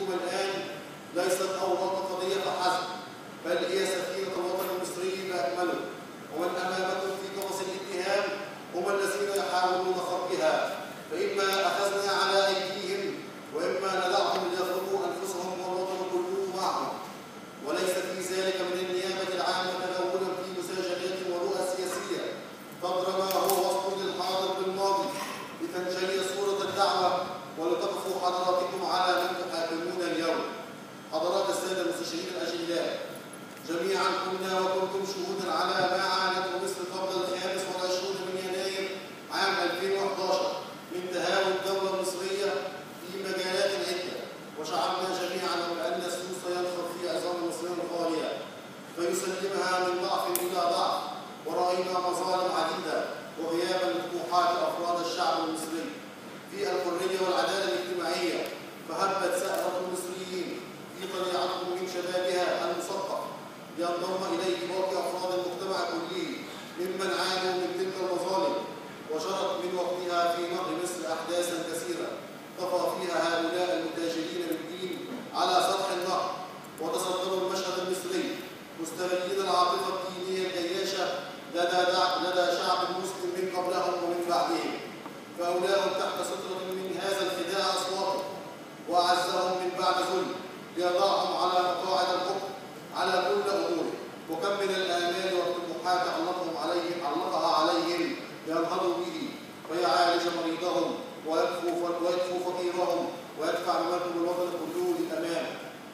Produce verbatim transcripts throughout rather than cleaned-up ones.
مسيرتكم الآن ليست أوراق قضية فحسب، بل هي سفينة الوطن المصري بأكمله، ومن أمامكم في قفص الاتهام هم الذين يحاولون خرقها، فإما أخذنا على أيديهم وإما ندعهم ليخرقوا أنفسهم والوطن كله معهم. وليس في ذلك من النيابة العامة تناولا في مساجلات ورؤى سياسية قدر ما هو وصف للحاضر بالماضي لتنجلي صورة الدعوة ولتقفوا حضراتكم على من تحاكمون اليوم. حضرات السادة المستشارين الأجلاء، جميعا كنا وكنتم شهودا على ما عانته مصر قبل الخامس والعشرون من يناير عام ألفين وأحد عشر من تهاون الدولة المصرية في مجالات عدة، وشعرنا جميعا بأن السوس ينخر في عظام المصريين الغالية فيسلمها من ضعف إلى ضعف، ورأينا مظالم عديدة وغيابا لطموحات أفراد الشعب المصري في الحرية والعدالة الاجتماعية، فهبت سأرة المصريين في طليعتهم من شبابها المثقف لينضم إليه باقي أفراد المجتمع كله ممن عانوا من تلك المظالم، وجرت من وقتها في نهر مصر أحداثا كثيرة طفى فيها هؤلاء المتاجرين بالدين على سطح النهر وتصدروا المشهد المصري مستغلين العاطفة الدينية الجياشة لدى لدى شعب مسلم من قبلهم ومن بعدهم، فأولاهم تحت سترة من هذا الخداع أصواتهم وأعزهم من بعد ذل ليضعهم على مقاعد الحكم على كل أموره، وكم من الآمال والطموحات علقهم عليهم علقها عليهم ينهضوا به ويعالج مريضهم ويكفو فقيرهم ويدفع بمركب الوطن كله للأمام،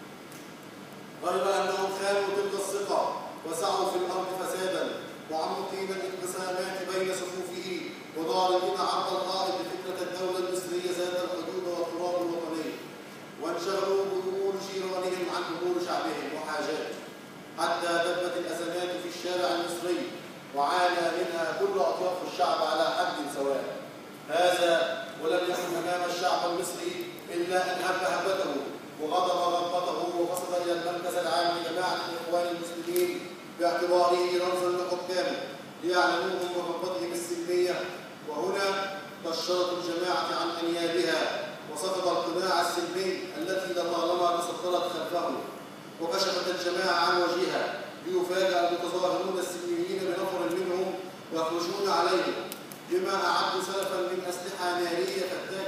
غير أنهم خانوا تلك الثقة وسعوا في الأرض فسادا وعمقين الانقسامات بين صفوفه وضاربين عرض الحائط بفكرة الدولة المصرية ذات الحدود والتراب الوطني، وانشغلوا بأمور جيرانهم عن أمور شعبهم وحاجاتهم، حتى دبت الأزمات في الشارع المصري وعانى منها كل أطياف الشعب على حد سواء. هذا ولم يكن أمام الشعب المصري إلا أن هب هبته وغضب غضبته وقصد إلى المركز العام لجماعة الإخوان المسلمين باعتباره رمزا لحكامه ليعلموهم بخطتهم السلمية، وهنا كشرت الجماعة عن أنيابها وسقط القناع السلمي التي لطالما تصدرت خلفه، وكشفت الجماعة عن وجهها ليفاجأ المتظاهرون السلميين بنفر منهم ويخرجون عليهم بما أعدوا سلفا من أسلحة نارية فتاكة